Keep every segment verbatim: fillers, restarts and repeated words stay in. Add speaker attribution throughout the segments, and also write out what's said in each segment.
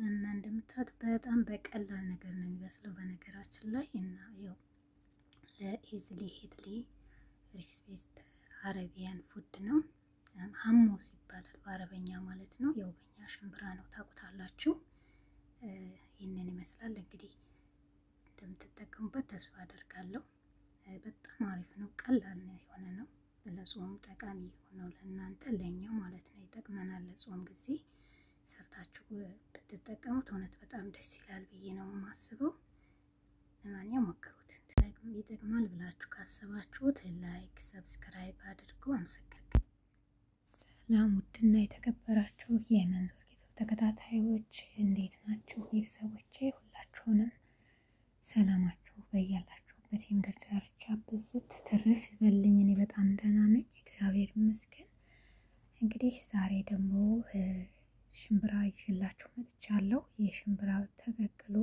Speaker 1: እና እንደምታዩት በጣም በቀላል ነገር ነው የሚበስለው በነገራችን ላይ እና ያው ኢዝሊ ሂትሊ ሪስፔክት አረቢያን ፉድ ነው። ሐሞስ ይባላል በአረበኛ ማለት ነው። ያው በእኛ ሽምብራ ነው ታውቁታላችሁ። ይህንን ይመስላል እንግዲህ እንደምትጠቀሙበት ተስፋ አደርጋለሁ። በጣም አሪፍ ነው፣ ቀላል የሆነ ነው። ለጾም ጠቃሚ የሆነው ለእናንተ ለኛ ማለት ነው ይጠቅመናል። ለጾም ጊዜ ሰርታችሁ ብትጠቀሙት እውነት በጣም ደስ ይላል ብዬ ነው የማስበው። ለማንኛውም ሞክሩት። ይጠቅማል ብላችሁ ካሰባችሁት ላይክ ሰብስክራይብ አድርጉ። አመሰግናለሁ። ሰላም ውድና የተከበራችሁ የመንዞር ጌታው ተከታታዮች እንዴት ናችሁ? ቤተሰቦቼ ሁላችሁንም ሰላማችሁ በያላችሁበት የምድር ዳርቻ ብዝት ትርፍ ይበልኝ። እኔ በጣም ደህና ነኝ፣ እግዚአብሔር ይመስገን። እንግዲህ ዛሬ ደግሞ ሽምብራ ይዤላችሁ መጥቻለሁ። የሽምብራ ተቀቅሎ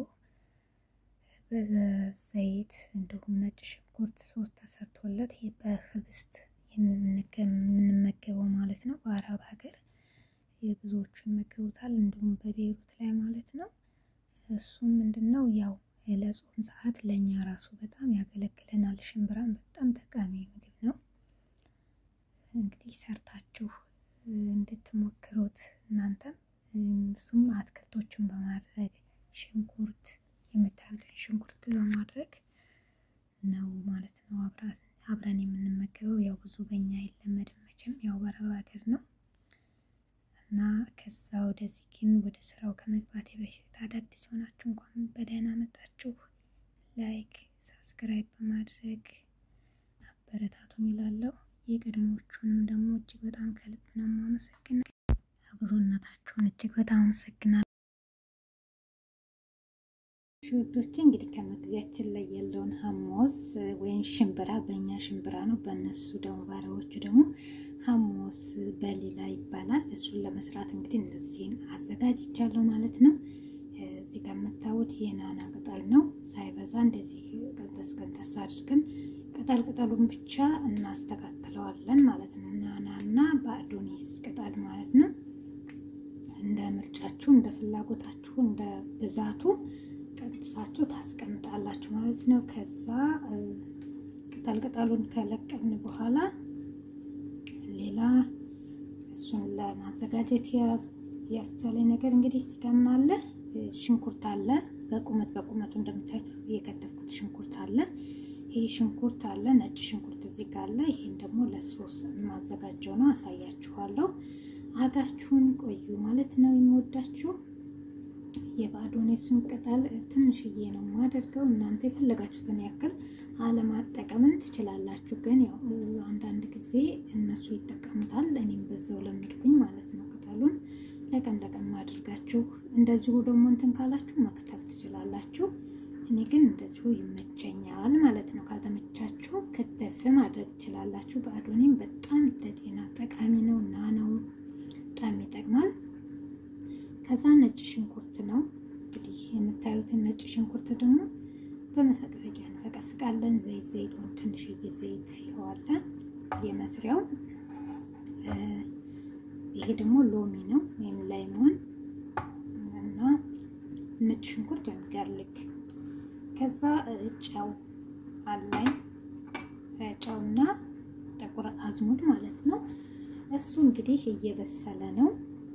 Speaker 1: በዘይት እንዲሁም ነጭ ሽንኩርት ሶስት ተሰርቶለት በህብስት የምንመገበው ማለት ነው። በአረብ ሀገር የብዙዎቹ ይመገቡታል፣ እንዲሁም በቤሩት ላይ ማለት ነው። እሱም ምንድነው ያው ለጾም ሰዓት ለኛ ራሱ በጣም ያገለግለናል። ሽምብራን በጣም ጠቃሚ ምግብ ነው። እንግዲህ ሰርታችሁ እንድትሞክሩት እናንተም እሱም አትክልቶችን በማድረግ ሽንኩርት የምታዩትን ሽንኩርት በማድረግ ነው ማለት ነው አብረን አብረን የምንመገበው። ያው ብዙ በእኛ አይለመድም መቼም ያው በአረብ ሀገር ነው እና ከዛ ወደዚህ ግን ወደ ስራው ከመግባቴ በፊት አዳዲስ ሆናችሁ እንኳን በደህና መጣችሁ። ላይክ ሰብስክራይብ በማድረግ አበረታቱኝ እላለሁ። የቀድሞዎቹንም ደግሞ እጅግ በጣም ከልብ ነው የማመሰግነው። አብሮነታችሁን እጅግ በጣም አመሰግናለሁ። ሹዶቼ እንግዲህ ከመግቢያችን ላይ ያለውን ሐሞስ ወይም ሽምብራ በእኛ ሽምብራ ነው፣ በእነሱ ደግሞ ባሪያዎቹ ደግሞ ሐሞስ በሊላ ይባላል። እሱን ለመስራት እንግዲህ እንደዚህን አዘጋጅቻለሁ ማለት ነው። እዚህ ጋር የምታዩት የናና ቅጠል ነው። ሳይበዛ እንደዚህ ቀንተስ ቀንተስ አድርገን ቅጠል ቅጠሉን ብቻ እናስተካክለዋለን ማለት ነው። ናናና በአዶኒስ ቅጠል ማለት ነው። እንደ ምርጫችሁ እንደ ፍላጎታችሁ እንደ ብዛቱ ቀንጥሳችሁ ታስቀምጣላችሁ ማለት ነው። ከዛ ቅጠል ቅጠሉን ከለቀምን በኋላ ሌላ እሱን ለማዘጋጀት ያስቻለኝ ነገር እንግዲህ እዚህ ጋር ምን አለ? ሽንኩርት አለ። በቁመት በቁመቱ እንደምታዩት የከተፍኩት ሽንኩርት አለ። ይሄ ሽንኩርት አለ፣ ነጭ ሽንኩርት እዚህ ጋር አለ። ይሄን ደግሞ ለሶስ ማዘጋጀው ነው፣ አሳያችኋለሁ። አብራችሁን ቆዩ ማለት ነው። የምወዳችሁ የባዶኔሱን ቅጠል ትንሽዬ ነው የማደርገው። እናንተ የፈለጋችሁትን ያክል አለማጠቀምን ትችላላችሁ፣ ግን ያው አንዳንድ ጊዜ እነሱ ይጠቀሙታል፣ እኔም በዛው ለምድኩኝ ማለት ነው። ቅጠሉን ለቀም ለቀም አድርጋችሁ እንደዚሁ ደግሞ እንትን ካላችሁ መክተፍ ትችላላችሁ። እኔ ግን እንደዚሁ ይመቸኛል ማለት ነው። ካልተመቻችሁ ከተፍ ማድረግ ትችላላችሁ። ባዶኔም በጣም ለጤና ጠቃሚ ነው እና ነው በጣም ይጠቅማል። ከዛ ነጭ ሽንኩርት ነው እንግዲህ የምታዩትን ነጭ ሽንኩርት ደግሞ በመፈቅፈቂያ እንፈቀፍቃለን። ዘይት ዘይቱን ትንሽዬ ዘይት ይዋላል የመስሪያው። ይሄ ደግሞ ሎሚ ነው ወይም ላይሞን እና ነጭ ሽንኩርት ወይም ጋርሊክ። ከዛ ጨው አለኝ፣ ጨውና ጥቁር አዝሙድ ማለት ነው። እሱ እንግዲህ እየበሰለ ነው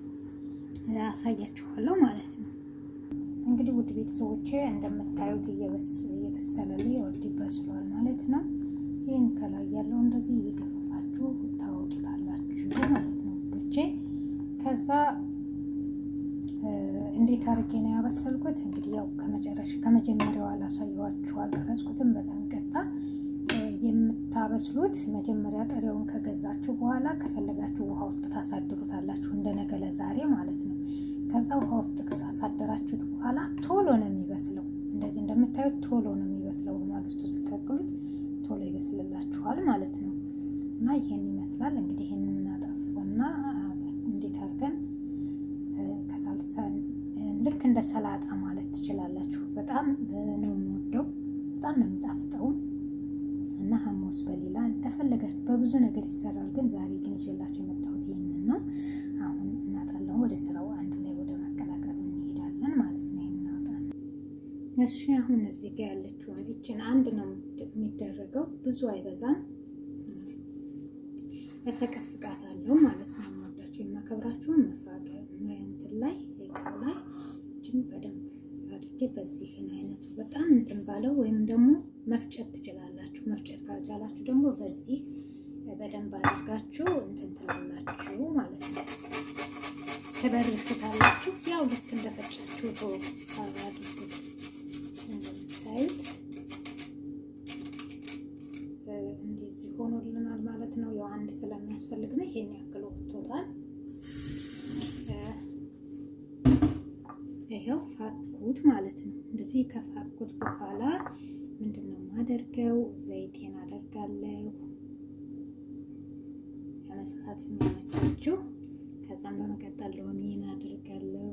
Speaker 1: አሳያችኋለሁ ማለት ነው። እንግዲህ ውድ ቤተሰቦቼ እንደምታዩት እየበሰለልኝ ወዲ በስሏል ማለት ነው። ይሄን ከላይ ያለው እንደዚህ እየገፋፋችሁ ታወጡታላችሁ ማለት ነው ውዶቼ። ከዛ እንዴት አድርጌ ነው ያበሰልኩት? እንግዲህ ያው ከመጨረሻ ከመጀመሪያው አላሳየኋችሁ አልቀረጽኩትም፣ በጣም ቀጣ። የምታበስሉት መጀመሪያ ጥሬውን ከገዛችሁ በኋላ ከፈለጋችሁ ውሃ ውስጥ ታሳድሩታላችሁ፣ እንደነገ ለዛሬ ማለት ነው። ከዛ ውሃ ውስጥ ካሳደራችሁት በኋላ ቶሎ ነው የሚበስለው። እንደዚህ እንደምታዩት ቶሎ ነው የሚበስለው። በማግስቱ ስትቀቅሉት ቶሎ ይበስልላችኋል ማለት ነው። እና ይሄን ይመስላል እንግዲህ። ይሄንን እናጠፋውና እንዴት አድርገን ከሳልሳን ልክ እንደ ሰላጣ ማለት ትችላላችሁ። በጣም ነው የምወደው፣ በጣም ነው የሚጣፍጠው። እና ሐሞስ በሊላ እንደፈለጋችሁ በብዙ ነገር ይሰራል፣ ግን ዛሬ ግን ይዤላችሁ የመጣሁት ይሄንን ነው። አሁን እናጣለን ወደ ስራው አንድ ላይ ወደ ማቀላቀሉ እንሄዳለን እሺ አሁን እዚህ ጋር ያለችው እቺን አንድ ነው የሚደረገው ብዙ አይበዛም እፈቀፍቃታለሁ ማለት ነው ወዳችሁ የማከብራችሁ መፋቀ እንትን ላይ እቃው ላይ እቺን በደንብ አድርጌ በዚህ አይነቱ በጣም እንትን ባለው ወይም ደግሞ መፍጨት ትችላላችሁ መፍጨት ካልቻላችሁ ደግሞ በዚህ በደንብ አድርጋችሁ እንትን ትላላችሁ ማለት ነው ተበርክታላችሁ ያው ልክ እንደፈጫችሁ ነው አድርጉት እንደምታዩት እንደዚህ ሆኖልናል ማለት ነው ያው አንድ ስለሚያስፈልግ ነው ይሄን ያክል ወጥቷል ይሄው ፋኩት ማለት ነው እንደዚህ ከፋኩት በኋላ ምንድነው ማደርገው ዘይቴን አደርጋለሁ ያመስራት የሚያመጣችሁ ከዛም በመቀጠል ሎሚን አድርጋለሁ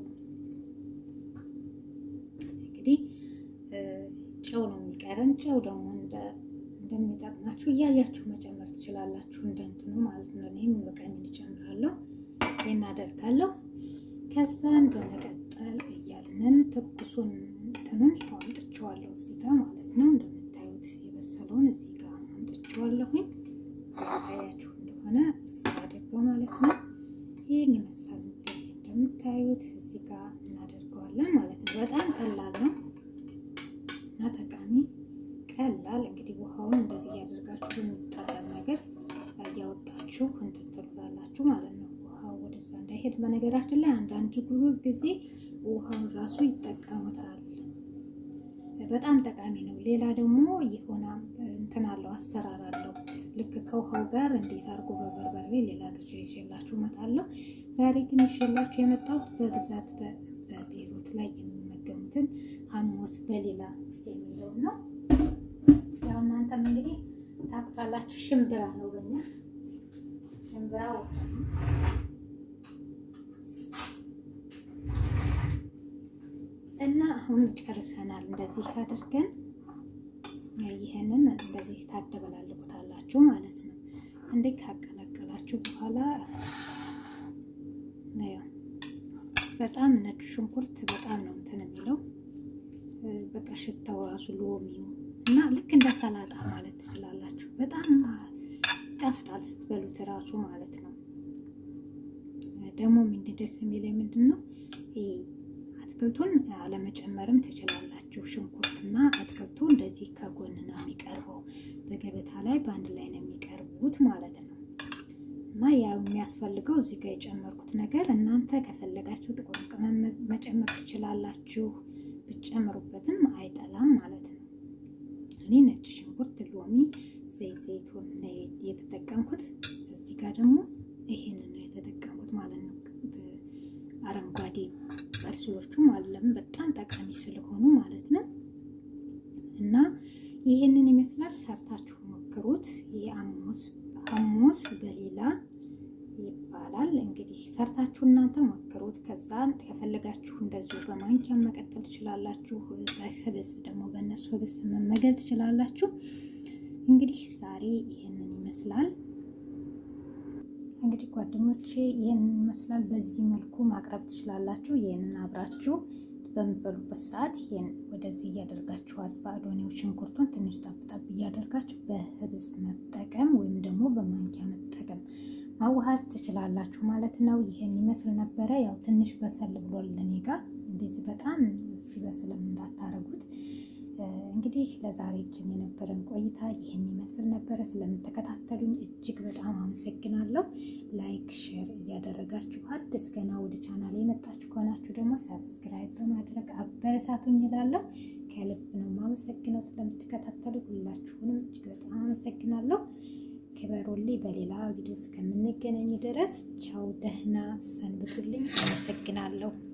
Speaker 1: እንግዲህ ጨው ነው የሚቀረን ጨው ደግሞ እንደ እንደሚጠቅማችሁ እያያችሁ መጨመር ትችላላችሁ እንደንትኑ ማለት ነው እኔም በቀኝ እጨምራለሁ ይሄን አደርጋለሁ ከዛን በመቀጠል እያልን ትኩሱን እንትኑን አምጥቼዋለሁ እዚህ ጋር ማለት ነው እንደምታዩት የበሰለውን እዚህ ጋር አምጥቼዋለሁ ታያችሁ እንደሆነ አድርገው ማለት ነው ይሄን ይመስላል እንደምታዩት እዚህ ጋር እናደርገዋለን ማለት ነው በጣም ቀላል ነው እና ጠቃሚ ቀላል እንግዲህ ውሃውን እንደዚህ ያደርጋችሁ የሚጣላል ነገር ያወጣችሁ እንትን ትሉላላችሁ ማለት ነው ውሃው ወደዛ እንዳይሄድ በነገራችን ላይ አንዳንድ ጉሩዝ ጊዜ ውሃውን ራሱ ይጠቀሙታል በጣም ጠቃሚ ነው ሌላ ደግሞ ይሆና እንትን አለው አሰራር አለው ልክ ከውሃው ጋር እንዴት አርጎ በበርበሬ ሌላ ጊዜ ይዤላችሁ መጣለሁ ዛሬ ግን ይዤላችሁ የመጣሁት በብዛት በቤሩት ላይ የሚመገቡትን ሐሙስ በሌላ የሚለው ነው ያው እናንተም እንግዲህ ታውቃላችሁ ሽምብራ ነው በእኛ ሽምብራው እና አሁን ጨርሰናል እንደዚህ አድርገን ይሄንን እንደዚህ ታደበላልቁታላችሁ ማለት ነው እንዴ ካቀላቀላችሁ በኋላ ነው በጣም ነጭ ሽንኩርት በጣም ነው እንትን የሚለው በቃ ሽታው ራሱ ሎሚው እና ልክ እንደ ሰላጣ ማለት ትችላላችሁ በጣም ይጣፍጣል ስትበሉት ራሱ ማለት ነው ደግሞ ምን ደስ የሚለኝ ምንድነው አትክልቱን አለመጨመርም ትችላላችሁ ሽንኩርትና አትክልቱ እንደዚህ ከጎን ነው የሚቀርበው በገበታ ላይ ባንድ ላይ ነው የሚቀርቡት ማለት ነው እና ያው የሚያስፈልገው እዚህ ጋር የጨመርኩት ነገር እናንተ ከፈለጋችሁ ጥቁር ቅመም መጨመር ትችላላችሁ ብትጨምሩበትም አይጠላም ማለት ነው እኔ ነጭ ሽንኩርት ሎሚ ዘይት ዘይቱን ነው የተጠቀምኩት እዚህ ጋር ደግሞ ይሄንን ነው የተጠቀምኩት ማለት ነው አረንጓዴ በርሶቹ ማለት በጣም ጠቃሚ ስለሆኑ ማለት ነው እና ይሄንን ይመስላል ሰርታችሁ ሞክሩት የሐሙስ ሐሙስ በሌላ ይባላል እንግዲህ ሰርታችሁ እናንተ ሞክሩት ከዛን ከፈለጋችሁ እንደዚህ በማንኪያ መቀጠል ትችላላችሁ በህብስ ደግሞ በእነሱ ህብስ መመገብ ትችላላችሁ እንግዲህ ዛሬ ይሄንን ይመስላል እንግዲህ ጓደኞቼ ይሄንን ይመስላል በዚህ መልኩ ማቅረብ ትችላላችሁ ይሄንን አብራችሁ በመበሉበት ሰዓት ይሄን ወደዚህ ያደርጋችኋል ባዶኔው ሽንኩርቱን ትንሽ ጠብጠብ ያደርጋችሁ በህብስ መጠቀም ወይም ደግሞ በማንኪያ መጠቀም ማዋሃድ ትችላላችሁ ማለት ነው ይሄን ይመስል ነበር ያው ትንሽ በሰል ብሏል ለኔ ጋር እንደዚህ በጣም ሲበስልም እንዳታረጉት እንግዲህ ለዛሬ እጅን የነበረን ቆይታ ይሄን ይመስል ነበር ስለምትከታተሉኝ እጅግ በጣም አመሰግናለሁ ላይክ ሼር እያደረጋችሁ አዲስ ገና ወደ ቻናሌ የመጣችሁ ከሆናችሁ ደግሞ ሰብስክራይብ በማድረግ አበረታቱኝ እላለሁ ከልብ ነው ማመሰግነው ስለምትከታተሉ ሁላችሁንም እጅግ በጣም አመሰግናለሁ ክበሩልኝ በሌላ ቪዲዮ እስከምንገናኝ ድረስ ቻው ደህና ሰንብቱልኝ አመሰግናለሁ